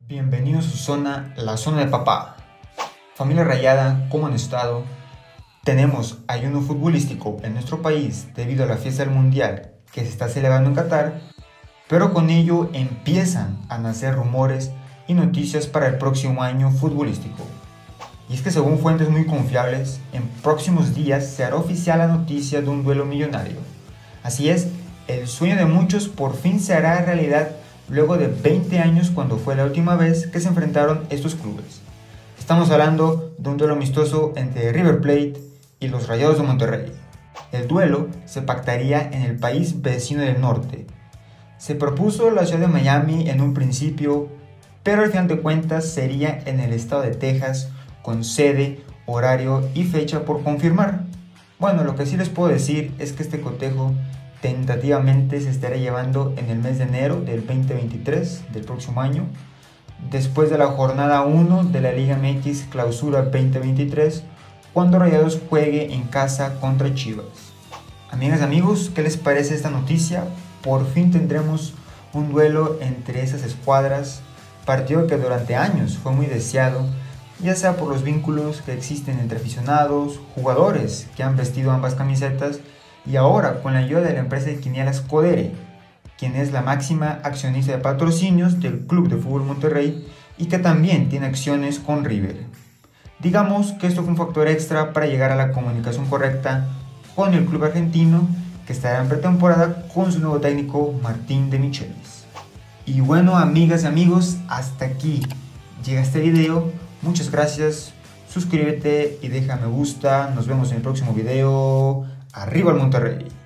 Bienvenidos a su zona, la zona de papá. Familia Rayada, ¿cómo han estado? Tenemos ayuno futbolístico en nuestro país debido a la fiesta del Mundial que se está celebrando en Qatar, pero con ello empiezan a nacer rumores y noticias para el próximo año futbolístico. Y es que según fuentes muy confiables, en próximos días se hará oficial la noticia de un duelo millonario. Así es, el sueño de muchos por fin se hará realidad luego de 20 años cuando fue la última vez que se enfrentaron estos clubes. Estamos hablando de un duelo amistoso entre River Plate y los Rayados de Monterrey. El duelo se pactaría en el país vecino del norte. Se propuso la ciudad de Miami en un principio, pero al final de cuentas sería en el estado de Texas, con sede, horario y fecha por confirmar. Bueno, lo que sí les puedo decir es que este cotejo tentativamente se estará llevando en el mes de enero del 2023, del próximo año, después de la jornada 1 de la Liga MX Clausura 2023, cuando Rayados juegue en casa contra Chivas. Amigas y amigos, ¿qué les parece esta noticia? Por fin tendremos un duelo entre esas escuadras, partido que durante años fue muy deseado, ya sea por los vínculos que existen entre aficionados, jugadores que han vestido ambas camisetas, y ahora con la ayuda de la empresa de quinielas Codere, quien es la máxima accionista de patrocinios del Club de Fútbol Monterrey y que también tiene acciones con River. Digamos que esto fue un factor extra para llegar a la comunicación correcta con el club argentino, que estará en pretemporada con su nuevo técnico Martín de Michelis. Y bueno, amigas y amigos, hasta aquí llega este video. Muchas gracias, suscríbete y deja me gusta. Nos vemos en el próximo video. ¡Arriba el Monterrey!